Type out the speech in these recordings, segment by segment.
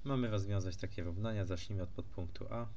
Mamy rozwiązać takie równania. Zacznijmy od podpunktu A.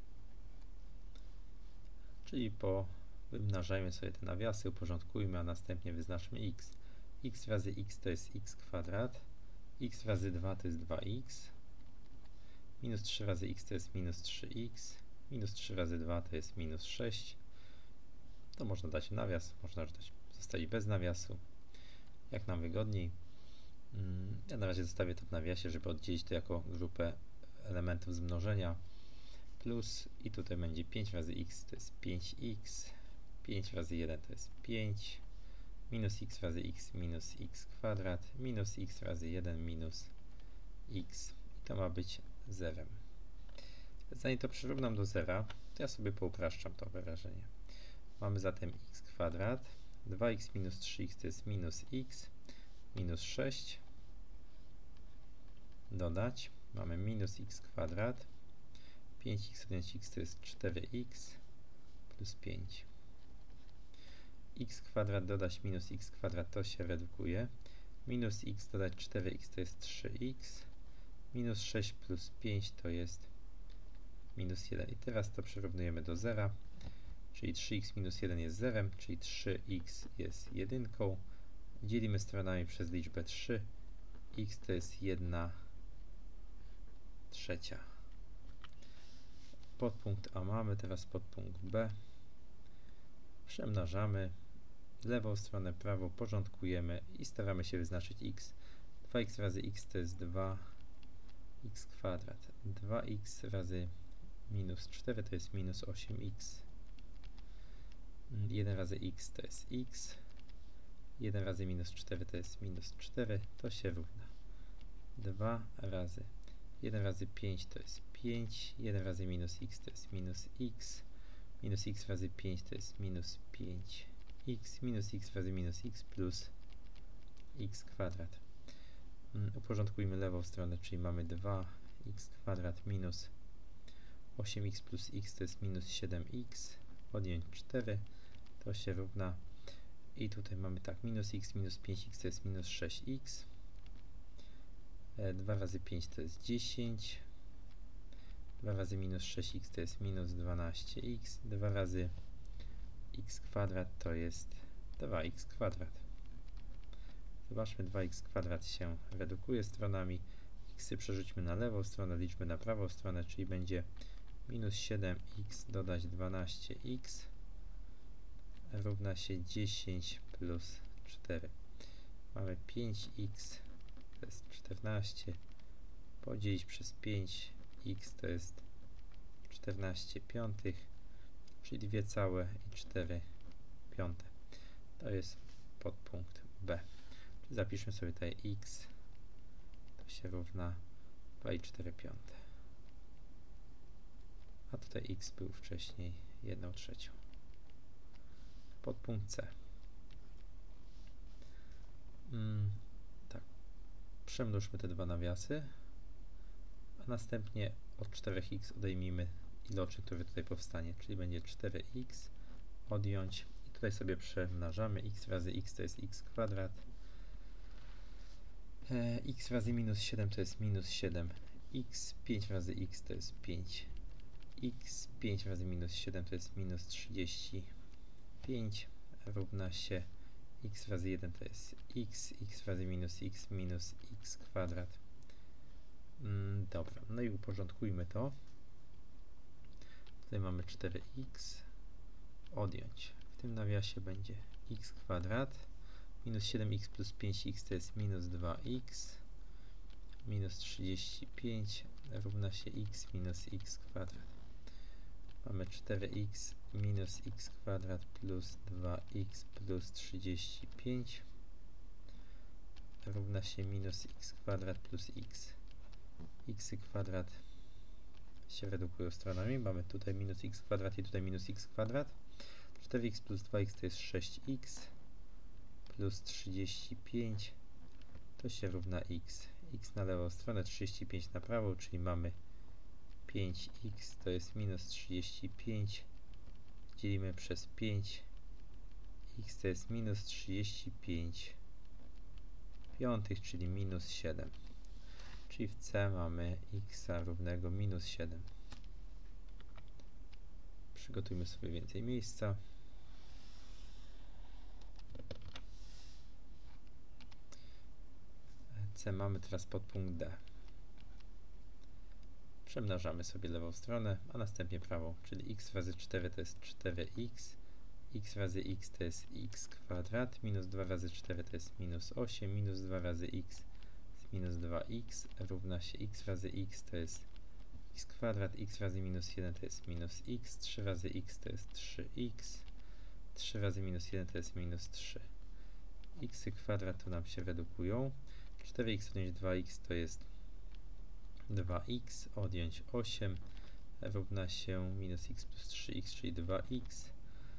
Czyli wymnażajmy sobie te nawiasy, uporządkujmy, a następnie wyznaczmy x. X razy x to jest x kwadrat. X razy 2 to jest 2x. Minus 3 razy x to jest minus 3x. Minus 3 razy 2 to jest minus 6. To można dać nawias, można zostawić bez nawiasu, jak nam wygodniej. Ja na razie zostawię to w nawiasie, żeby oddzielić to jako grupę elementów z mnożenia. Plus i tutaj będzie 5 razy x to jest 5x. 5 razy 1 to jest 5. Minus x razy x minus x kwadrat. Minus x razy 1 minus x. I to ma być zerem. Zanim to przyrównam do zera, to ja sobie poupraszczam to wyrażenie. Mamy zatem x kwadrat. 2x minus 3x to jest minus x. Minus 6. Dodać. Mamy minus x kwadrat. 5x odjąć x to jest 4x plus 5. X kwadrat dodać minus x kwadrat to się redukuje. Minus x dodać 4x to jest 3x. Minus 6 plus 5 to jest minus 1. I teraz to przyrównujemy do zera. Czyli 3x minus 1 jest zerem, czyli 3x jest 1. Dzielimy stronami przez liczbę 3. X to jest 1/3. Podpunkt A mamy, teraz podpunkt B. Przemnażamy. Lewą stronę, prawą porządkujemy i staramy się wyznaczyć x. 2x razy x to jest 2x kwadrat. 2x razy minus 4 to jest minus 8x. 1 razy x to jest x. 1 razy minus 4 to jest minus 4. To się równa 2 razy 1 razy 5 to jest 5. 1 razy minus x to jest minus x. Minus x razy 5 to jest minus 5x. Minus x razy minus x plus x kwadrat. Uporządkujmy lewą stronę, czyli mamy 2x kwadrat minus 8x plus x to jest minus 7x. Odjąć 4 to się równa. I tutaj mamy tak, minus x minus 5x to jest minus 6x. 2 razy 5 to jest 10. 2 razy minus 6x to jest minus 12x. 2 razy x kwadrat to jest 2x kwadrat. Zobaczmy, 2x kwadrat się redukuje stronami. Xy przerzućmy na lewą stronę, liczmy na prawą stronę, czyli będzie minus 7x dodać 12x równa się 10 plus 4. Mamy 5x to jest 14. Podzielić przez 5x to jest 14 piątych, czyli 2,4. To jest podpunkt B. Zapiszmy sobie tutaj x, to się równa 2,4. A tutaj x był wcześniej 1/3. Podpunkt C. Tak. Przemnóżmy te dwa nawiasy, a następnie od 4x odejmijmy iloczyn, który tutaj powstanie, czyli będzie 4x odjąć i tutaj sobie przemnażamy. X razy x to jest x kwadrat. X razy minus 7 to jest minus 7x. 5 razy x to jest 5x. 5 razy minus 7 to jest minus 35 równa się x razy 1 to jest x. X razy minus x kwadrat. Dobra, no i uporządkujmy to. Tutaj mamy 4x odjąć. W tym nawiasie będzie x kwadrat. Minus 7x plus 5x to jest minus 2x. Minus 35 równa się x minus x kwadrat. Mamy 4x minus x kwadrat plus 2x plus 35 równa się minus x kwadrat plus x. X kwadrat się redukują stronami. Mamy tutaj minus x kwadrat i tutaj minus x kwadrat. 4x plus 2x to jest 6x plus 35 to się równa x. X na lewą stronę, 35 na prawą, czyli mamy 5x to jest minus 35. Dzielimy przez 5. X to jest minus 35 piątych, czyli minus 7. czyli w C mamy x równego minus 7. Przygotujmy sobie więcej miejsca. C mamy teraz podpunkt D. Przemnażamy sobie lewą stronę, a następnie prawą, czyli x razy 4 to jest 4x, x razy x to jest x kwadrat, minus 2 razy 4 to jest minus 8, minus 2 razy x jest minus 2x, równa się x razy x to jest x kwadrat, x razy minus 1 to jest minus x, 3 razy x to jest 3x, 3 razy minus 1 to jest minus 3. X kwadrat to nam się redukują, 4x odjąć 2x to jest 2x, odjąć 8 równa się minus x plus 3x, czyli 2x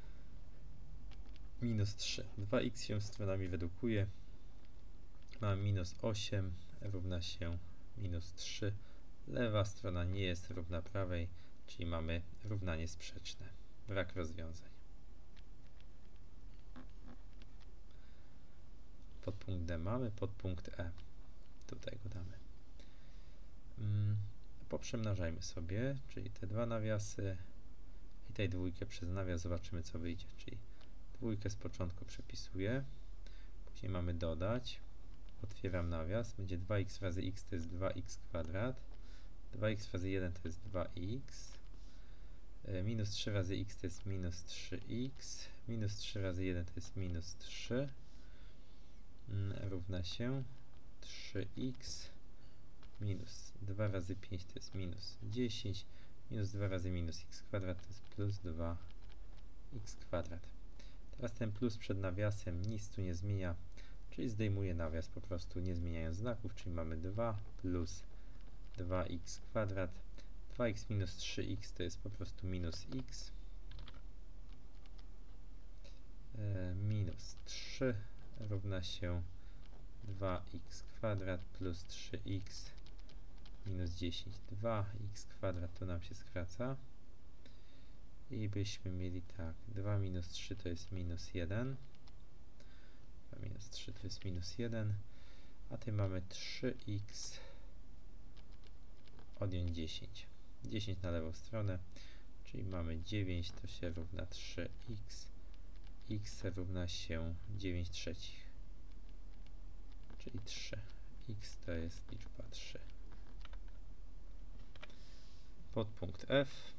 minus 3. 2x się stronami redukuje. Mamy minus 8 równa się minus 3. Lewa strona nie jest równa prawej, czyli mamy równanie sprzeczne. Brak rozwiązań. Podpunkt D mamy, podpunkt E. Tutaj go damy. Poprzemnażajmy sobie, czyli te dwa nawiasy i tej dwójkę przez nawias, zobaczymy co wyjdzie, czyli dwójkę z początku przepisuję, później mamy dodać, otwieram nawias, będzie 2x razy x to jest 2x kwadrat, 2x razy 1 to jest 2x, minus 3 razy x to jest minus 3x, minus 3 razy 1 to jest minus 3, równa się 3x, minus 2 razy 5 to jest minus 10, minus 2 razy minus x kwadrat to jest plus 2x kwadrat. Teraz ten plus przed nawiasem nic tu nie zmienia, czyli zdejmuję nawias po prostu nie zmieniając znaków, czyli mamy 2 plus 2x kwadrat, 2x minus 3x to jest po prostu minus x, minus 3 równa się 2x kwadrat plus 3x minus 10, 2x kwadrat to nam się skraca i byśmy mieli tak, 2 minus 3 to jest minus 1, 2 minus 3 to jest minus 1, a tutaj mamy 3x odjąć 10, 10 na lewą stronę, czyli mamy 9 to się równa 3x, x równa się 9 trzecich, czyli 3, x to jest liczba 3. Podpunkt F.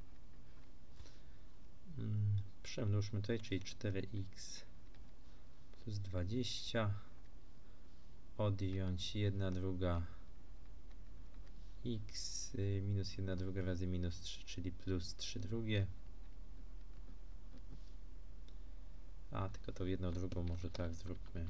Przemnóżmy tutaj, czyli 4x plus 20 odjąć 1 druga x minus 1 druga razy minus 3, czyli plus 3 drugie. A, tylko tą jedną drugą może tak zróbmy.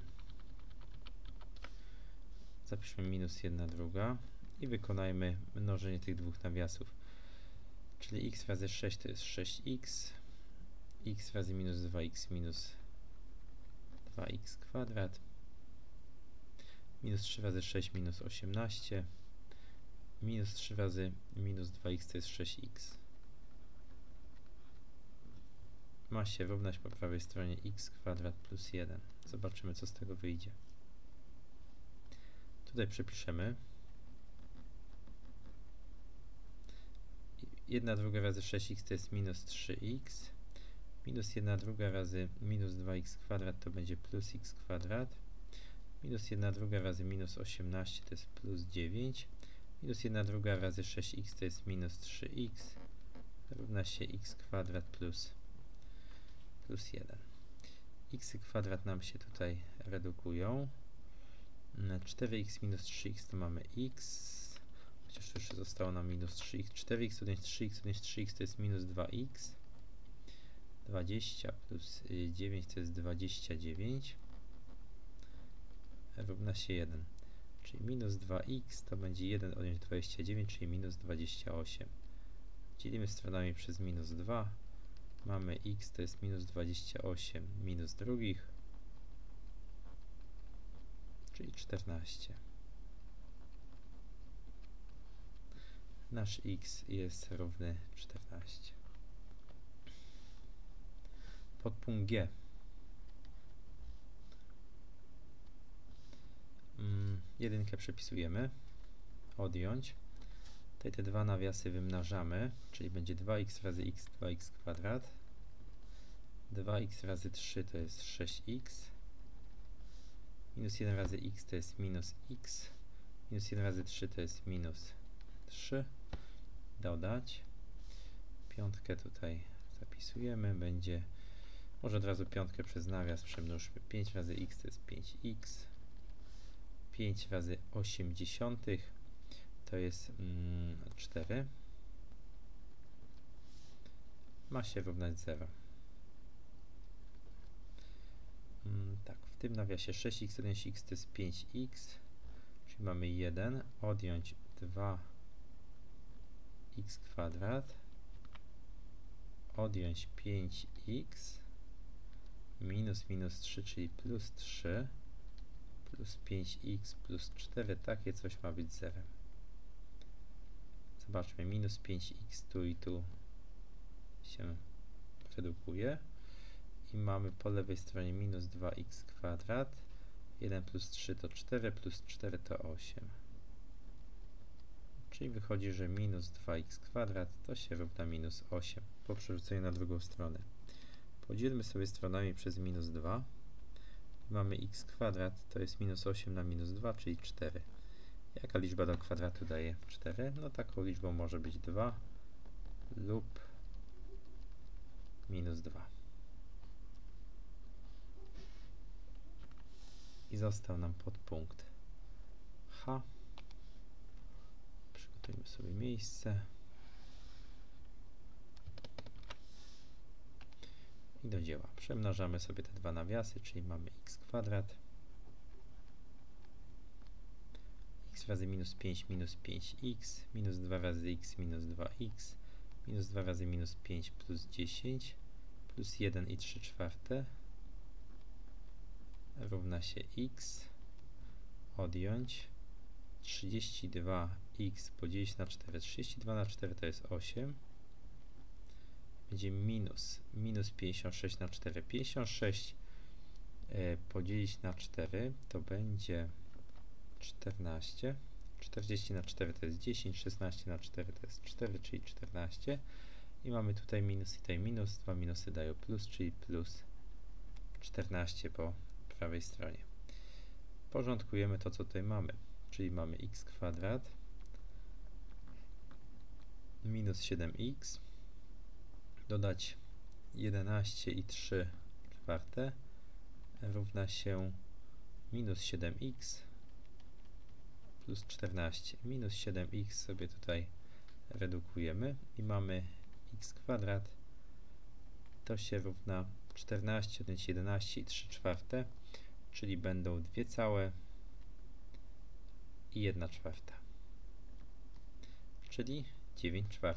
Zapiszmy minus 1 druga i wykonajmy mnożenie tych dwóch nawiasów. Czyli x razy 6 to jest 6x, x razy minus 2x minus 2x kwadrat, minus 3 razy 6 minus 18, minus 3 razy minus 2x to jest 6x. Ma się równać po prawej stronie x kwadrat plus 1. Zobaczymy co z tego wyjdzie. Tutaj przepiszemy 1 druga razy 6x to jest minus 3x, minus 1 druga razy minus 2x kwadrat to będzie plus x kwadrat, minus 1 druga razy minus 18 to jest plus 9, minus 1 druga razy 6x to jest minus 3x, równa się x kwadrat plus 1. X kwadrat nam się tutaj redukują. 4x minus 3x to mamy x, chociaż to jeszcze zostało nam minus 3x. 4x odjąć 3x odjąć 3x to jest minus 2x. 20 plus 9 to jest 29. Równa się 1. Czyli minus 2x to będzie 1 odjąć 29, czyli minus 28. Dzielimy stronami przez minus 2. Mamy x to jest minus 28 minus drugich, czyli 14. Nasz x jest równy 14. Podpunkt G. Jedynkę przepisujemy, odjąć. Tutaj te dwa nawiasy wymnażamy, czyli będzie 2x razy x, 2x kwadrat. 2x razy 3 to jest 6x. Minus 1 razy x to jest minus x. Minus 1 razy 3 to jest minus 3. Dodać. Piątkę tutaj zapisujemy. Będzie, może od razu piątkę przez nawias przemnóżmy. 5 razy x to jest 5x. 5 razy 80 to jest 4. Ma się równać 0. Tak, w tym nawiasie 6x odjąć x to jest 5x, czyli mamy 1, odjąć 2x kwadrat, odjąć 5x, minus 3, czyli plus 3, plus 5x plus 4, takie coś ma być zerem. Zobaczmy, minus 5x tu i tu się redukuje. I mamy po lewej stronie minus 2x kwadrat. 1 plus 3 to 4, plus 4 to 8. Czyli wychodzi, że minus 2x kwadrat to się równa minus 8. Po przerzuceniu na drugą stronę. Podzielmy sobie stronami przez minus 2. Mamy x kwadrat, to jest minus 8 na minus 2, czyli 4. Jaka liczba do kwadratu daje 4? No taką liczbą może być 2 lub minus 2. I został nam podpunkt H. Przygotujmy sobie miejsce. I do dzieła. Przemnażamy sobie te dwa nawiasy, czyli mamy x kwadrat. X razy minus 5 minus 5x, minus 2 razy x minus 2x, minus 2 razy minus 5 plus 10, plus 1 i 3/4 równa się x, odjąć 32x podzielić na 4. 32 na 4 to jest 8. Będzie minus 56 na 4. 56 podzielić na 4 to będzie 14. 40 na 4 to jest 10. 16 na 4 to jest 4, czyli 14. I mamy tutaj minus i tutaj minus. Dwa minusy dają plus, czyli plus 14 po prawej stronie. Porządkujemy to, co tutaj mamy. Czyli mamy x kwadrat minus 7x dodać 11 i 3/4 równa się minus 7x plus 14. Minus 7x sobie tutaj redukujemy i mamy x kwadrat to się równa 14 odjąć 11 i 3/4, czyli będą 2 całe i 1/4, czyli 9/4.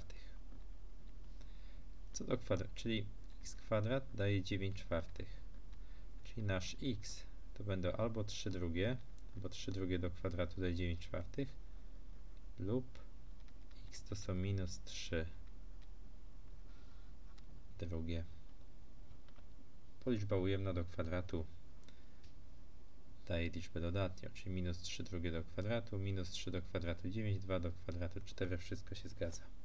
Co do kwadratu, czyli x kwadrat daje 9/4, czyli nasz x to będą albo 3/2, bo 3/2 do kwadratu daje 9/4, lub x to są minus 3/2. Liczba ujemna do kwadratu daje liczbę dodatnią, czyli minus 3/2 do kwadratu, minus 3 do kwadratu 9, 2 do kwadratu 4, wszystko się zgadza.